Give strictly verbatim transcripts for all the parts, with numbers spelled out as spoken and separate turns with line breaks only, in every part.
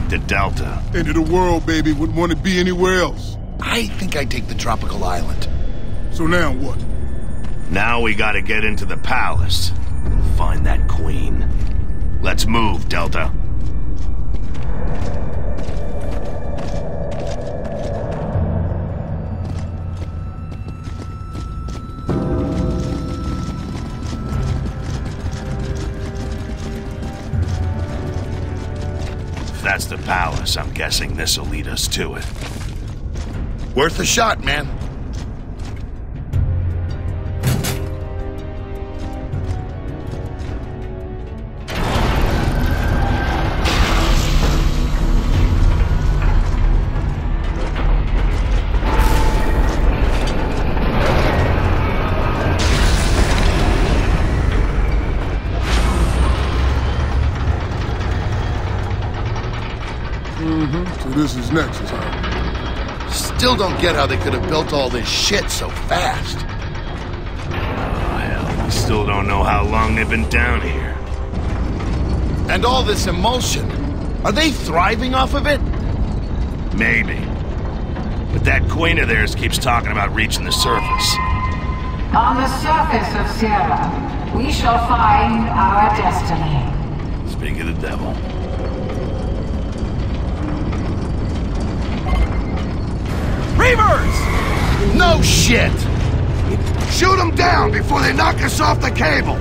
to Delta.
End of the world, baby. Wouldn't want to be anywhere else.
I think I'd take the tropical island.
So now what?
Now we gotta get into the palace. Find that queen. Let's move, Delta. If that's the palace, I'm guessing this'll lead us to it.
Worth a shot, man.
Mm-hmm. So this is Nexus, huh?
Still don't get how they could have built all this shit so fast.
Oh, hell, we still don't know how long they've been down here.
And all this emulsion. Are they thriving off of it?
Maybe. But that queen of theirs keeps talking about reaching the surface.
On the surface of Sierra, we shall find our destiny.
Speak of the devil.
Reavers! No shit! Shoot them down before they knock us off the cable!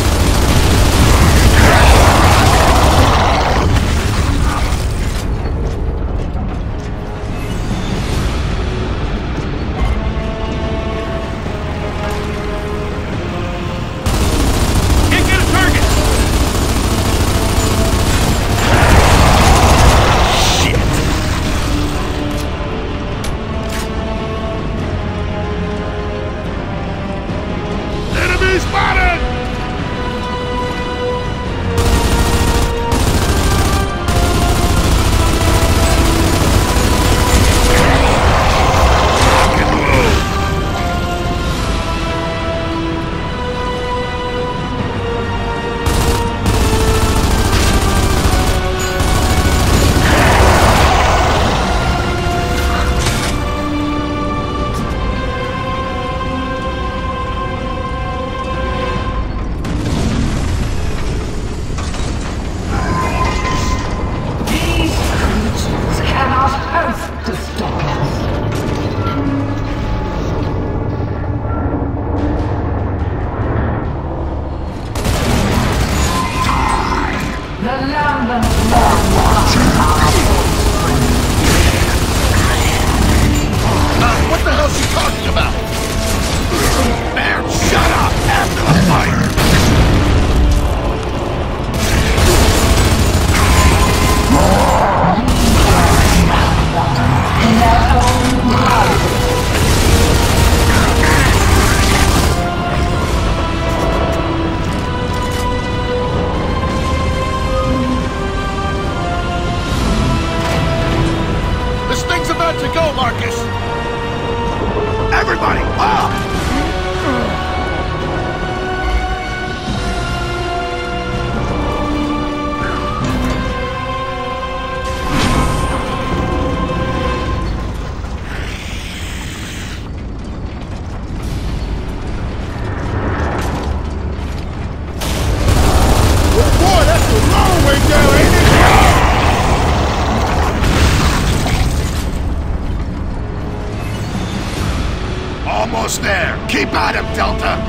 Almost there. Keep at him, Delta.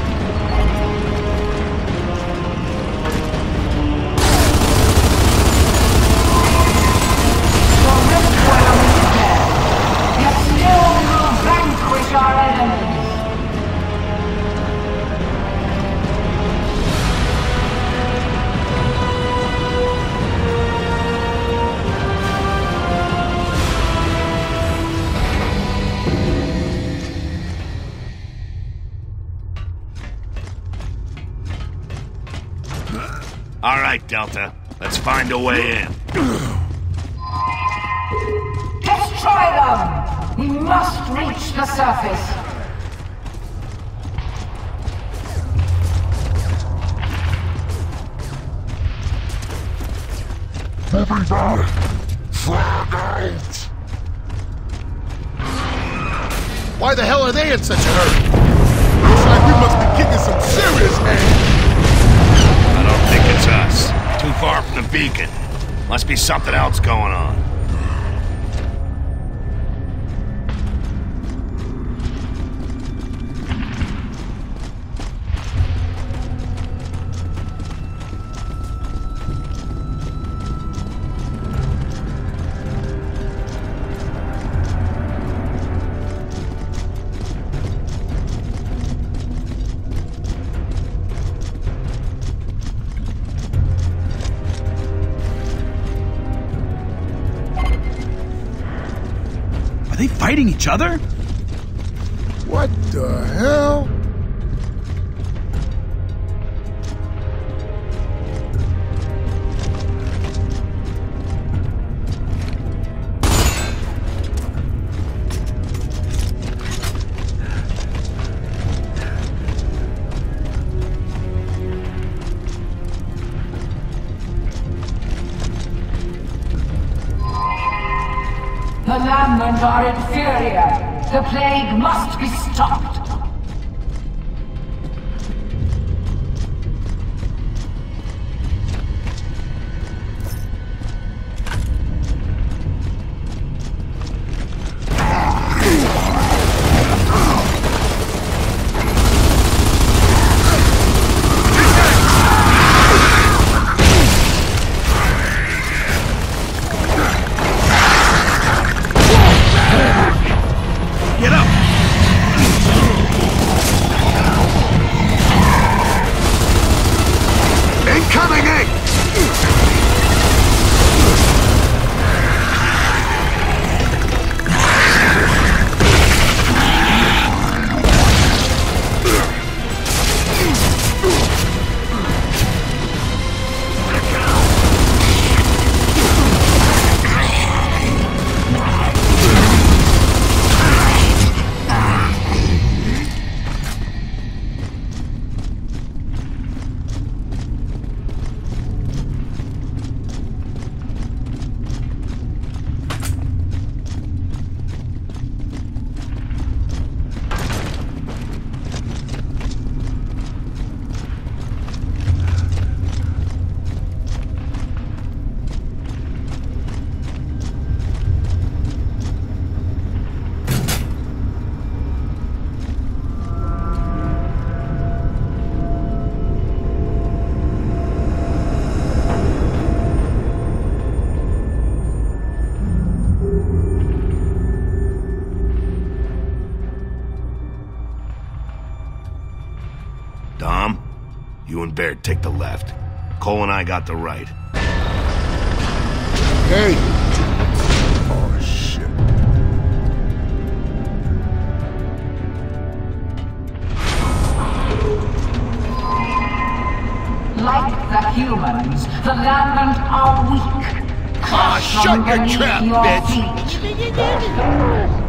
All right, Delta. Let's find a way in.
Destroy them! We must reach the surface.
Everybody,
Frag out!
Why the hell are they in such a hurry?
Looks like we must be kicking some serious ass.
I don't think it's us. Too far from the beacon. Must be something else going on.
Are they fighting each other?
What the hell?
The Lambent are inferior. The plague must be stopped.
Incoming ink!
Dom, you and Baird take the left. Cole and I got the right.
Hey! Oh, shit.
Like the humans, the Lambent are weak.
Ah, shut your trap, bitch!
bitch!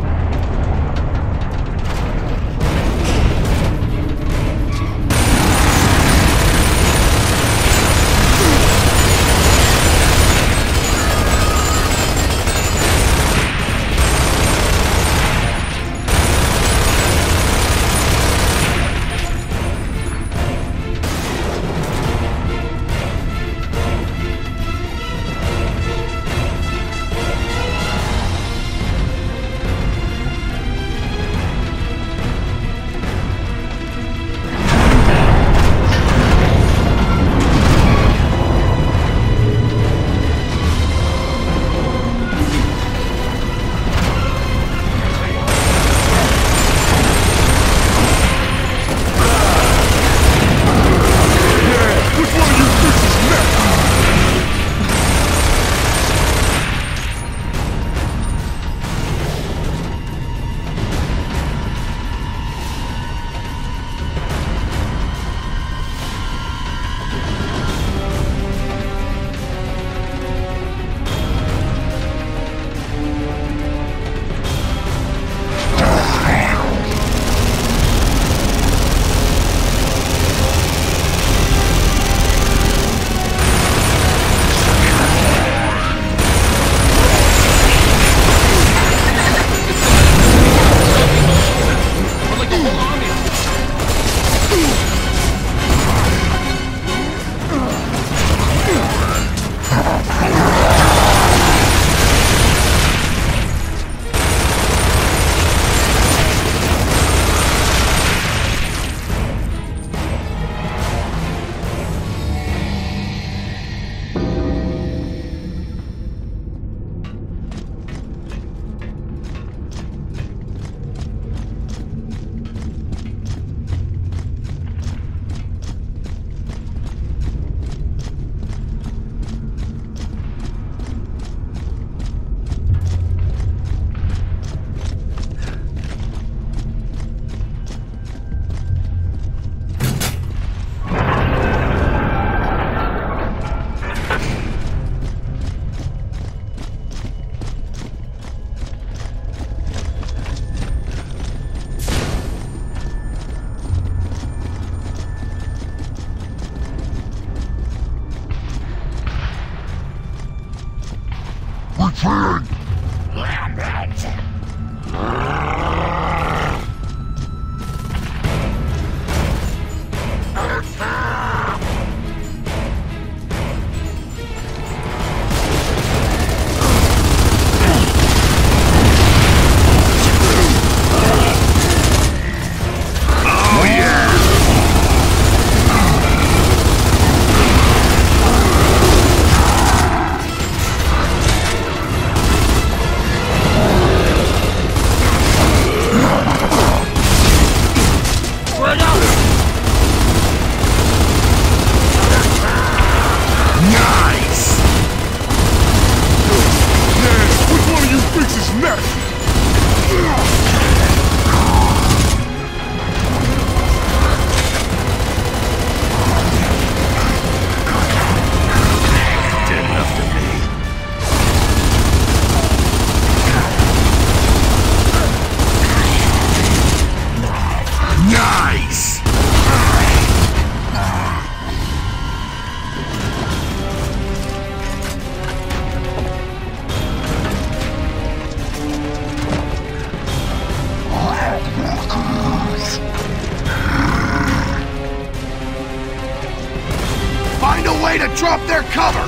To drop their cover!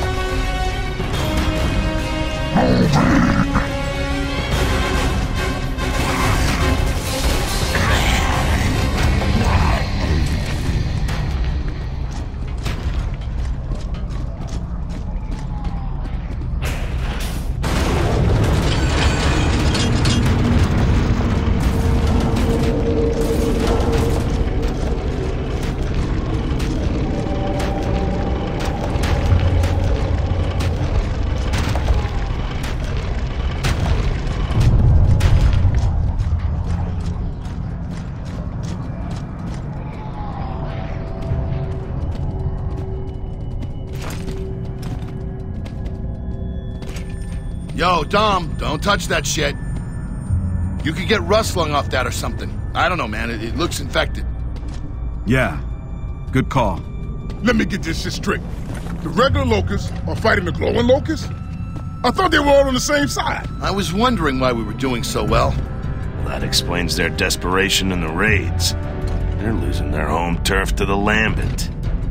Yo, Dom, don't touch that shit. You could get rust lung off that or something. I don't know, man. It, it looks infected.
Yeah. Good call.
Let me get this shit straight. The regular locusts are fighting the glowing locusts? I thought they were all on the same side.
I was wondering why we were doing so well.
That explains their desperation in the raids. They're losing their home turf to the Lambent.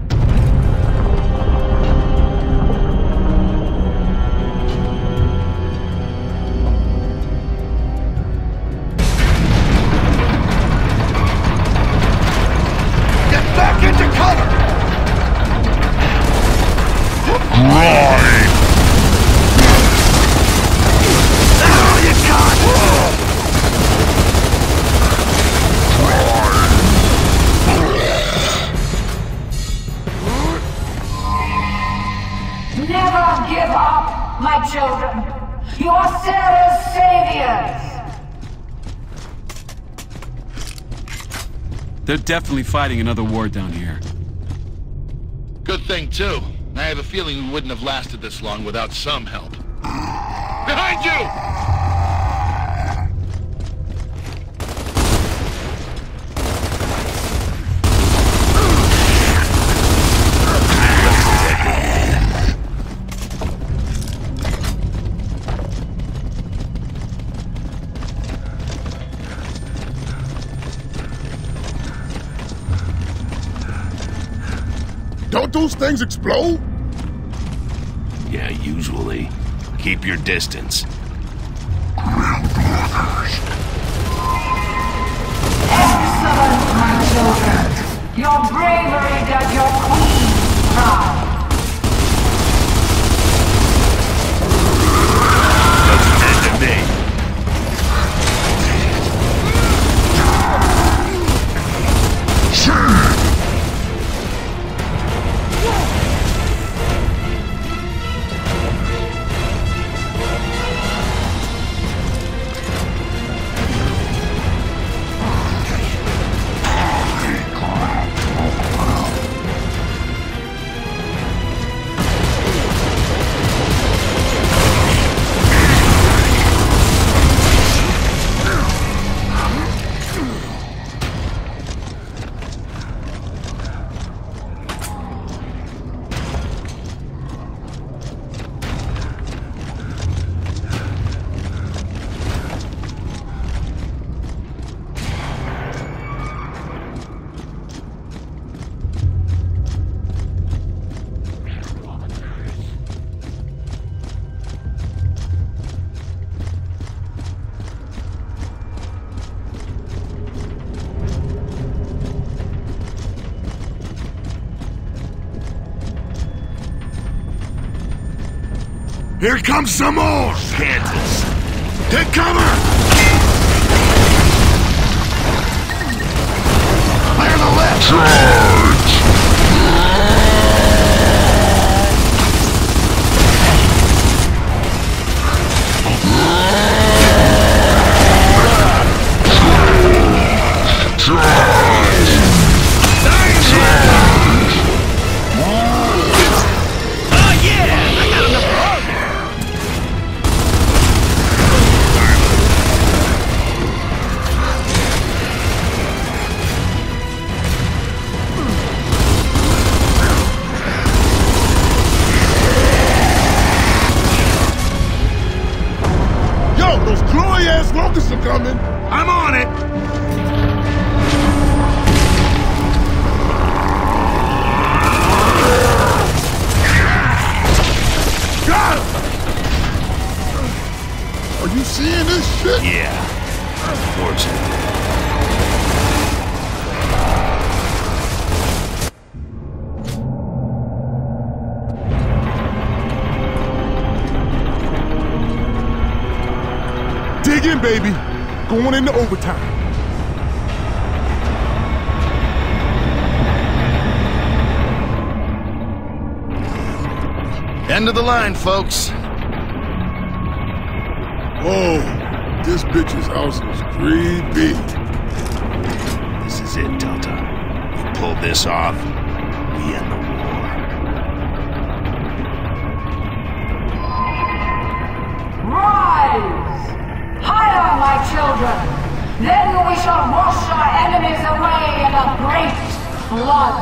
Never give up, my children. You're Sarah's saviors.
They're definitely fighting another war down here.
Good thing, too. I have a feeling we wouldn't have lasted this long without some help. Behind you!
Don't those things explode?
Yeah, usually. Keep your distance.
Excellent, my children. Your bravery does your queen proud.
Doesn't end to me.
Here comes some more!
Kansas.
Take cover! Clear the left! Charge!
Those glory-ass locusts are coming!
I'm on it!
Got him! Are you seeing this shit?
Yeah. Unfortunately.
Dig in, baby. Going into overtime.
End of the line, folks.
Whoa, this bitch's house is creepy.
This is it, Delta. We pull this off, we end the war.
Rise! Higher, my children! Then we shall wash our enemies away in a great flood!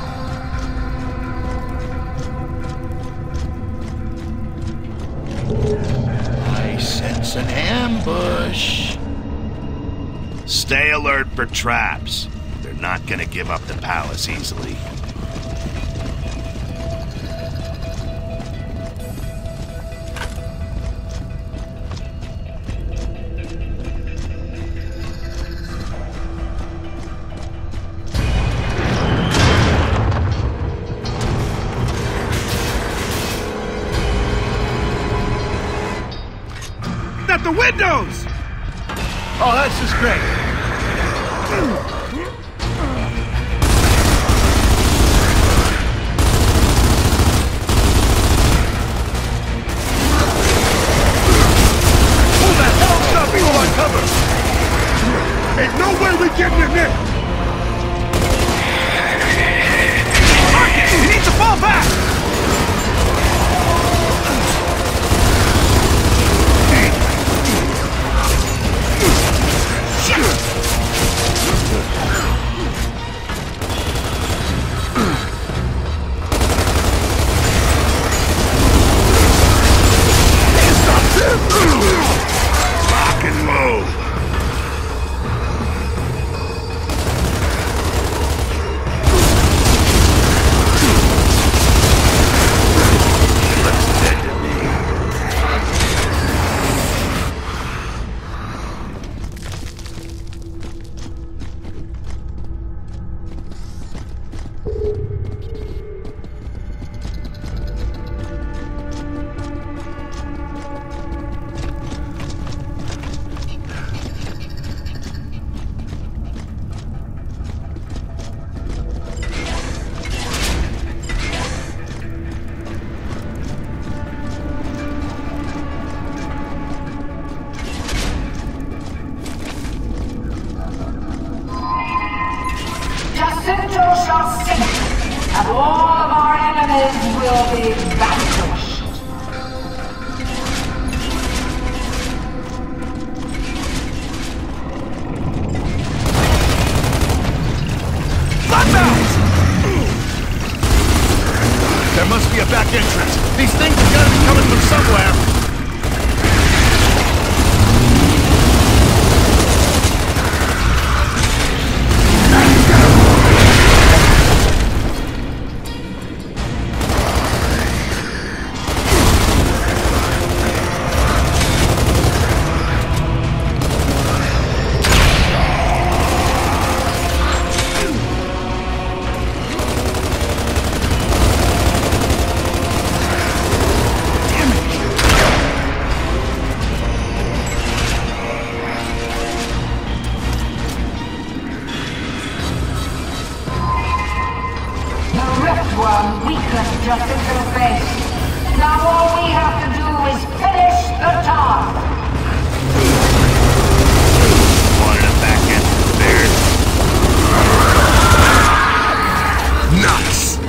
I sense an ambush.
Stay alert for traps. They're not gonna give up the palace easily.
At the windows!
Oh, that's just great.
Who the hell's got people on cover? Ain't no way we getting in there!
Marcus, you need to fall back!
Lock and load. Looks dead to me.
Jacinto shall sink, and all of our enemies will be vanquished.
There must be a back entrance. These things have got to be coming from somewhere.
Riftworm weakened your interface. Now all we have to do is finish the task.
Wanted a back end prepared.
Nuts!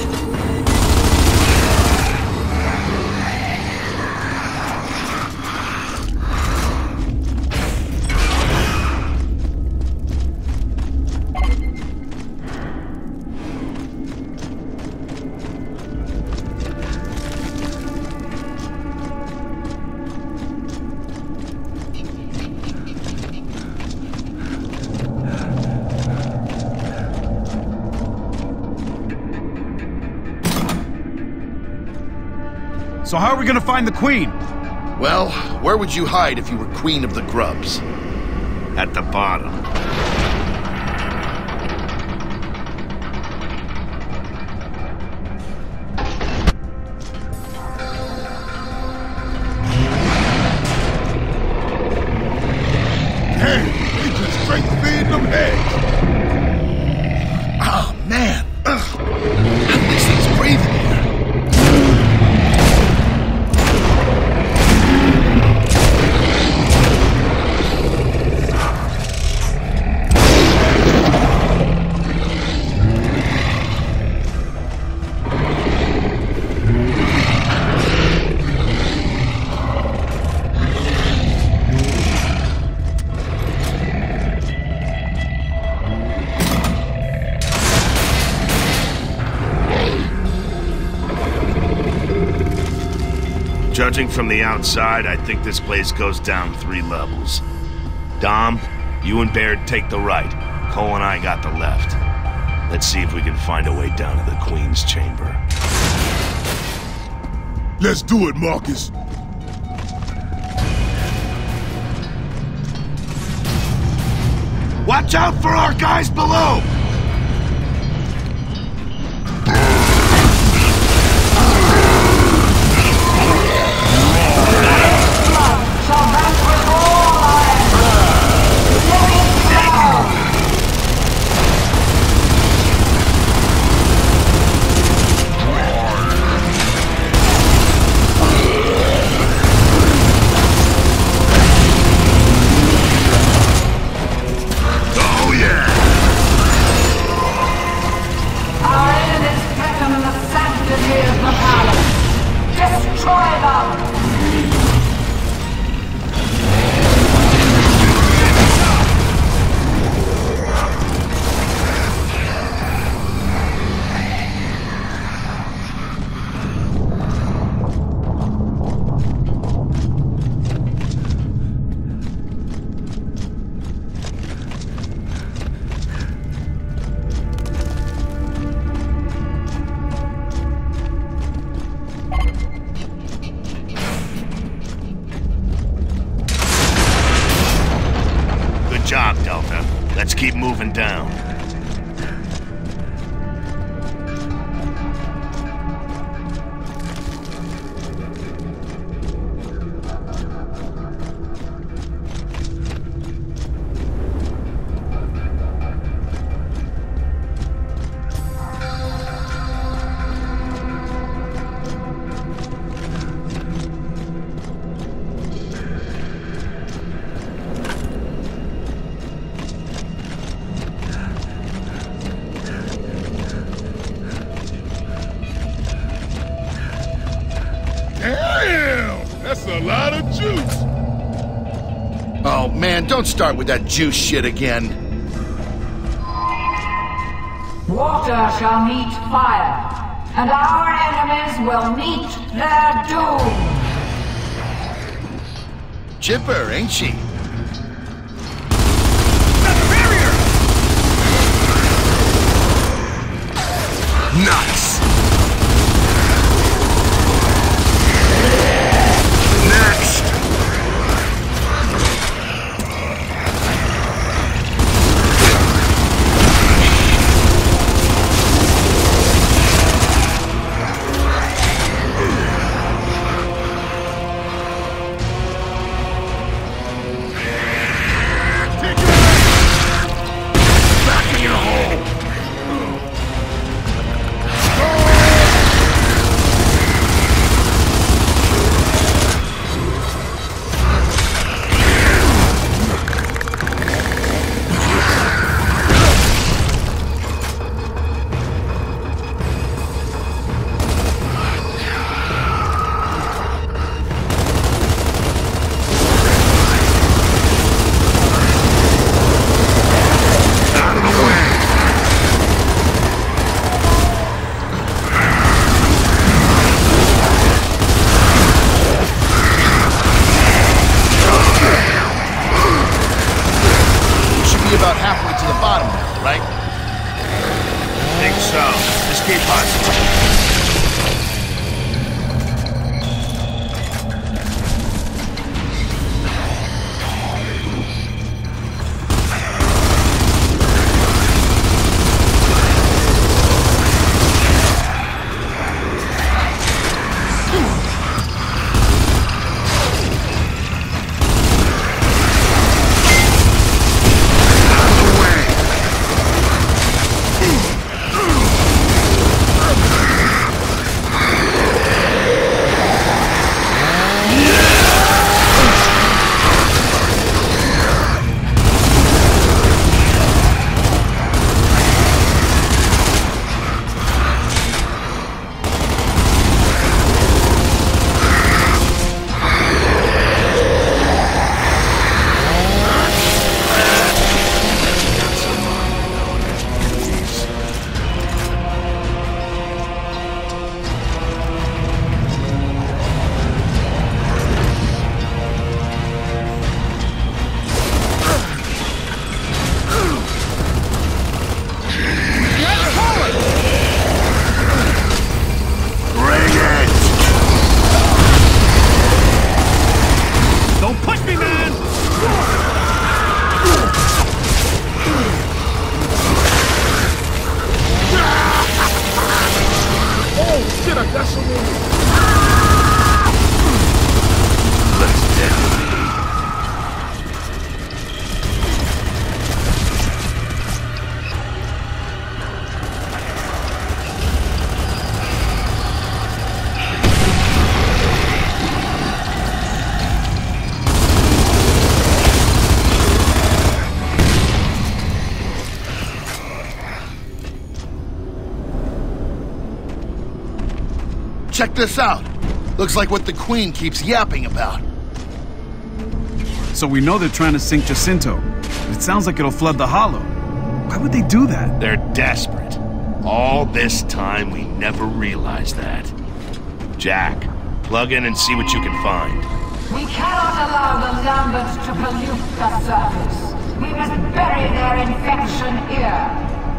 So how are we gonna find the Queen?
Well, where would you hide if you were Queen of the Grubs?
At the bottom.
Hey, they just straight feed them eggs.
Oh, man! Ugh. How do these things breathe in here?
Judging from the outside, I think this place goes down three levels. Dom, you and Baird take the right. Cole and I got the left. Let's see if we can find a way down to the Queen's chamber.
Let's do it, Marcus.
Watch out for our guys below!
Shall vanquish all Iron Blood. Let it down.
Oh yeah!
Our enemies threaten the sanctity of the palace. Destroy them.
Good job, Delta. Let's keep moving down.
Damn, that's a lot of juice.
Oh, man, don't start with that juice shit again.
Water shall meet fire, and our enemies will meet their doom.
Chipper, ain't she? Nuts! Next! Back in your hole! about halfway to the bottom now, right?
Think so. Just keep hustling.
Check this out. Looks like what the Queen keeps yapping about.
So we know they're trying to sink Jacinto. It sounds like it'll flood the Hollow. Why would they do that?
They're desperate. All this time, we never realized that. Jack, plug in and see what you can find.
We cannot allow the Lamberts to pollute the surface. We must bury their infection here.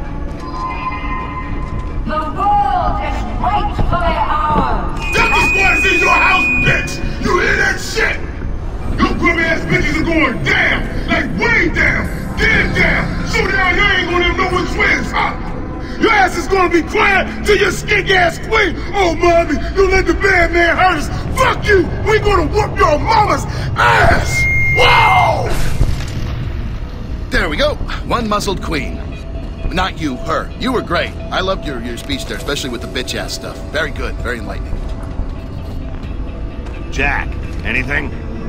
The world is rightfully ours.
Delta Squad is in your house, bitch! You hear that shit? Your grubby ass bitches are going down! Like way down! Dead down! So down you ain't gonna even know which way is hot! Your ass is gonna be crying to your skink ass queen! Oh, mommy, you let the bad man hurt us! Fuck you! We gonna whoop your mama's ass! Whoa!
There we go. One muzzled queen. Not you, her. You were great. I loved your, your speech there, especially with the bitch-ass stuff. Very good. Very enlightening.
Jack, anything?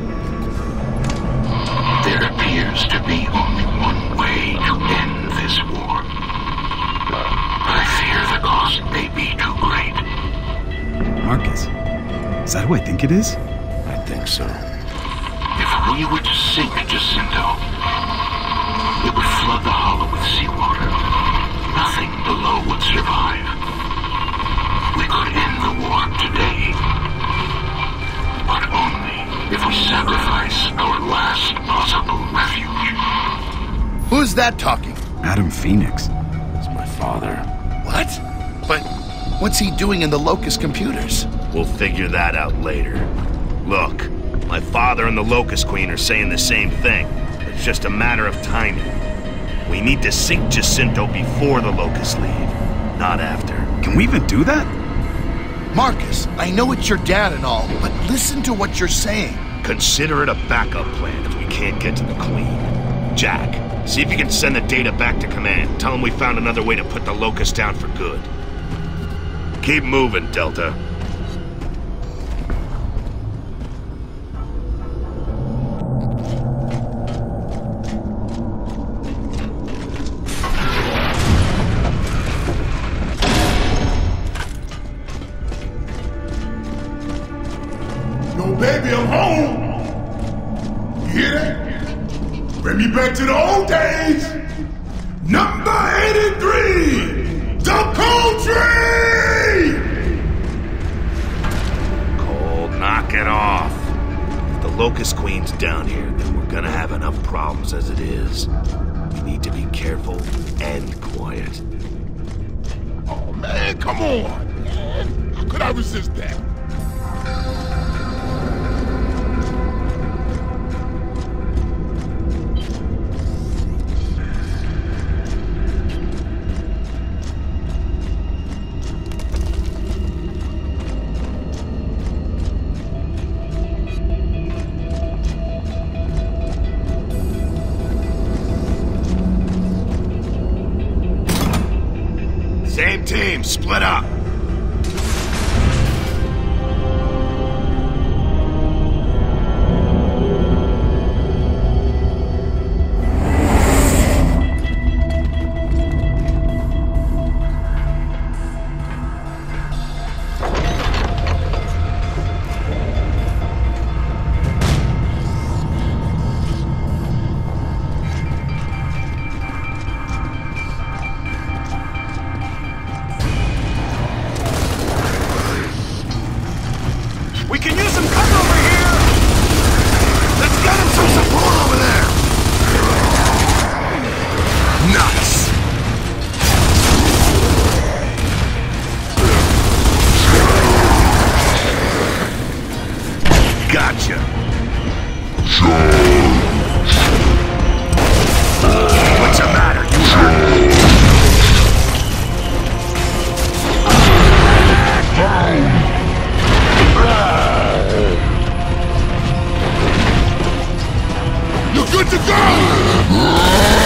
There appears to be only one way to end this war. I fear the cost may be too great.
Marcus, is that who I think it is?
I think so.
If we were to sink Jacinto, it would flood the Hollow with seawater. Nothing below would survive. We could end the war today, but only if we sacrifice our last possible refuge.
Who's that talking?
Adam Phoenix.
It's my father.
What? But what's he doing in the Locust computers?
We'll figure that out later. Look, my father and the Locust Queen are saying the same thing. It's just a matter of timing. We need to sink Jacinto before the Locusts leave, not after.
Can we even do that?
Marcus, I know it's your dad and all, but listen to what you're saying.
Consider it a backup plan if we can't get to the Queen. Jack, see if you can send the data back to command. Tell them we found another way to put the Locusts down for good. Keep moving, Delta.
Baby, I'm home! You hear that? Bring me back to the old days! Number eighty-three! The Country!
Cole, knock it off. If the Locust Queen's down here, then we're gonna have enough problems as it is. We need to be careful and quiet.
Oh, man, come on, man. How could I resist that?
Same team, split up.
We can use some cover over here!
Let's get him some support over there! Nuts! Gotcha! What's the matter? You hurt?
You're good to go!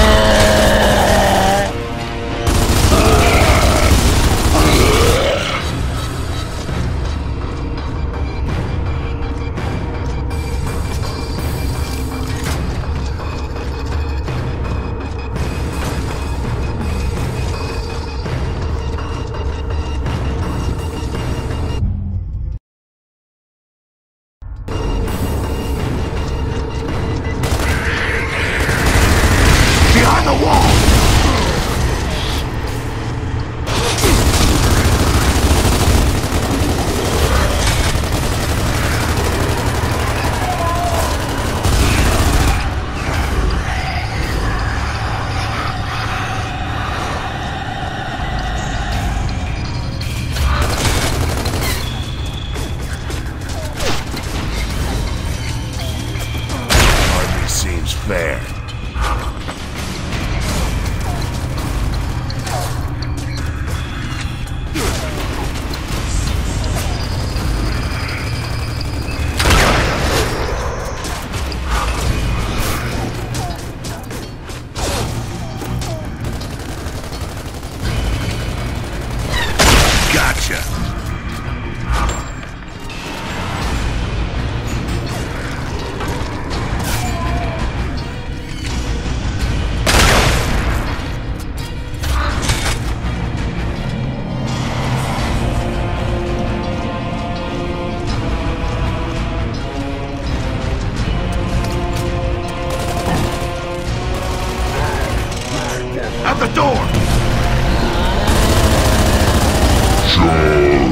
Behind the wall! Hardly seems fair. Gotcha. Out the door!
Charge!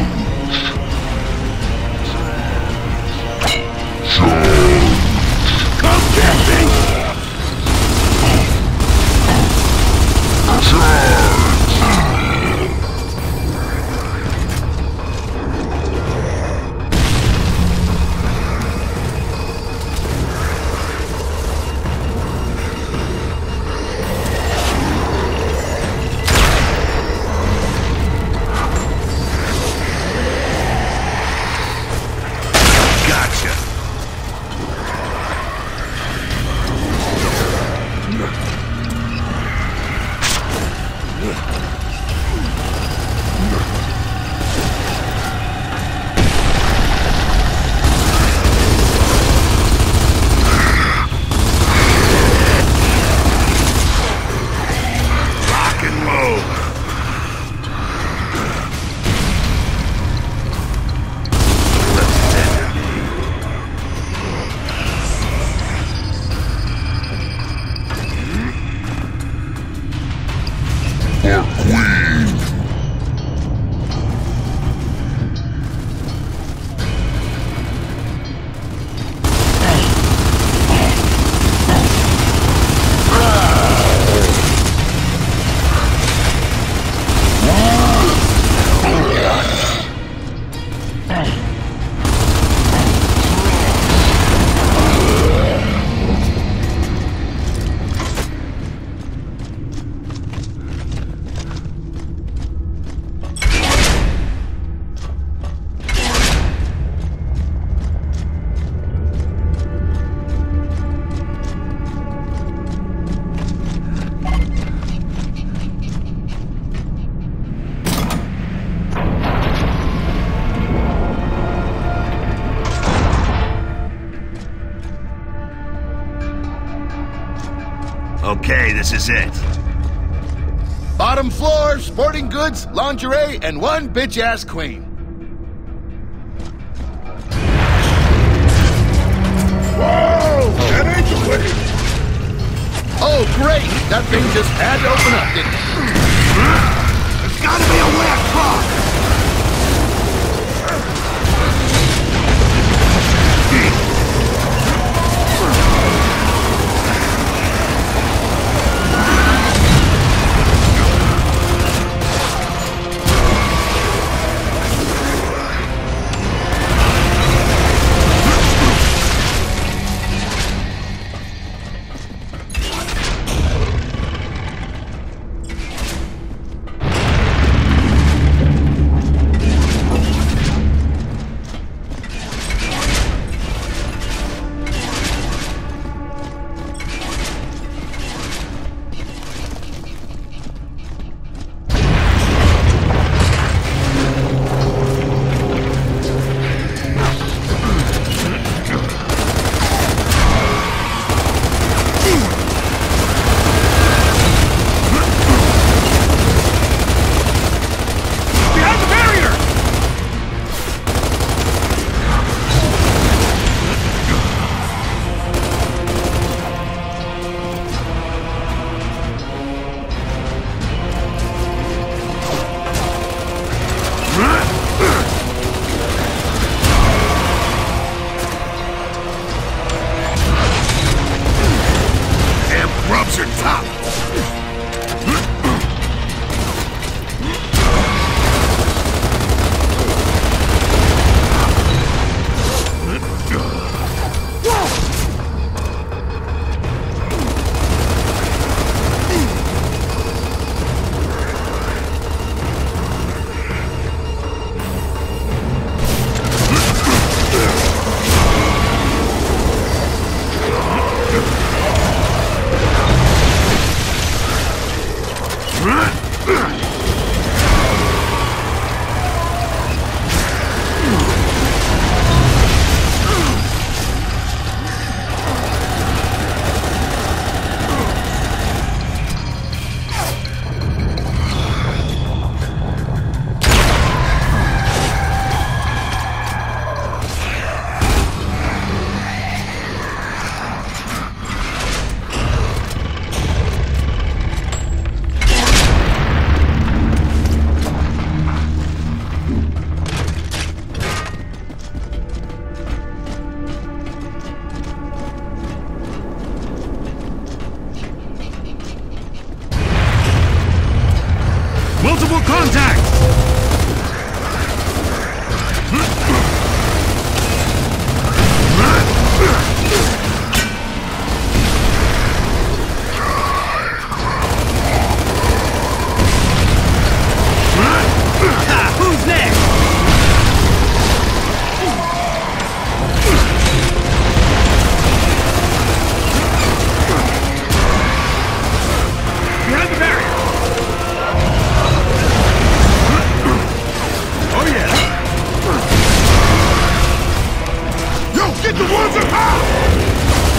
Okay, this is it.
Bottom floor, sporting goods, lingerie, and one bitch-ass queen.
Whoa! That ain't the way!
Oh, great! That thing just had to open up, didn't it?
There's gotta be a way across!
Multiple contact!
Who's next?
Behind the barrier! Oh yeah!
Yo, get the ones up high!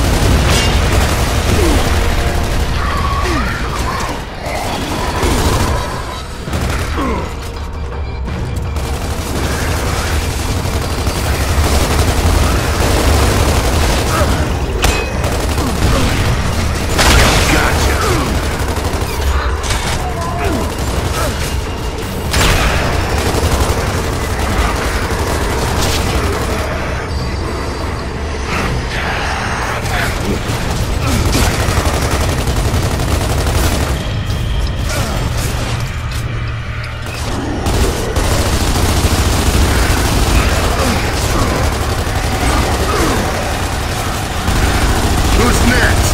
Who's next?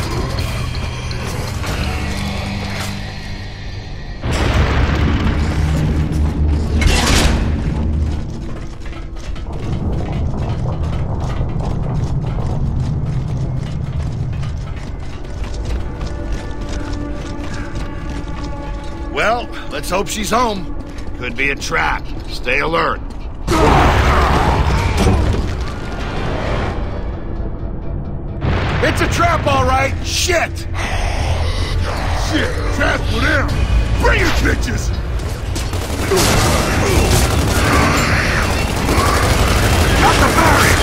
Well, let's hope she's home.
Could be a trap. Stay alert.
It's a trap, all right. Shit!
shit! Transport them! Bring it, bitches! Got the barrier!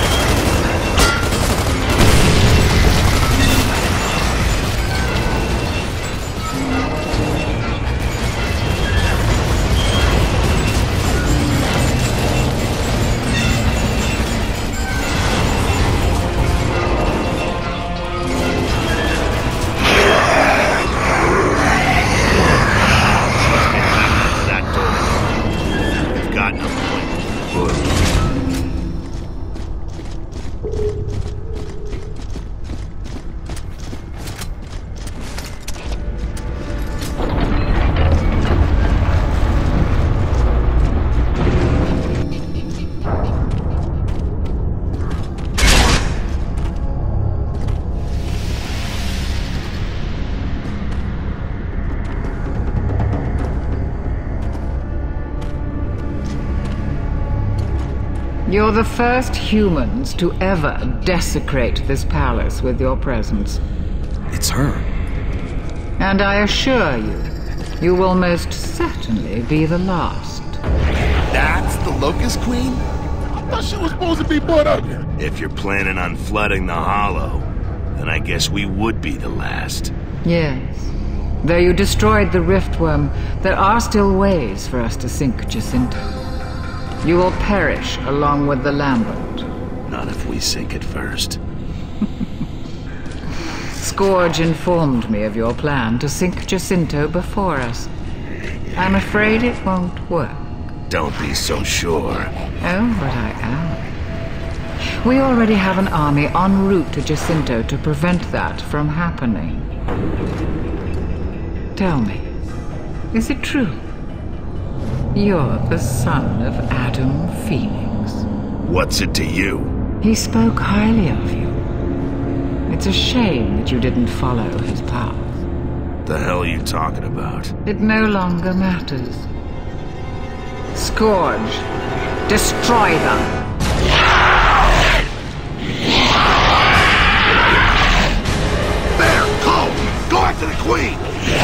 You're the first humans to ever desecrate this palace with your presence.
It's her.
And I assure you, you will most certainly be the last.
That's the Locust Queen?
I thought she was supposed to be brought up here.
If you're planning on flooding the Hollow, then I guess we would be the last.
Yes. Though you destroyed the Riftworm, there are still ways for us to sink Jacinto. You will perish along with the Lambent.
Not if we sink it first.
Scourge informed me of your plan to sink Jacinto before us. I'm afraid it won't work.
Don't be so sure.
Oh, but I am. We already have an army en route to Jacinto to prevent that from happening. Tell me, is it true? You're the son of Adam Phoenix.
What's it to you?
He spoke highly of you. It's a shame that you didn't follow his path.
The hell are you talking about?
It no longer matters. Scourge, destroy them!
There, go! Go after the Queen!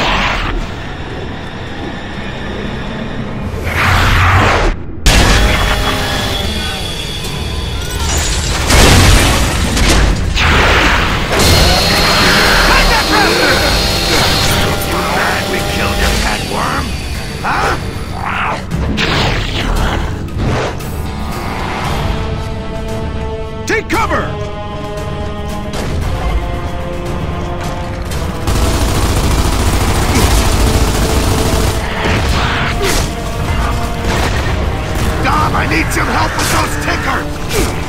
Take cover!
Dom, I need some help with those tickers!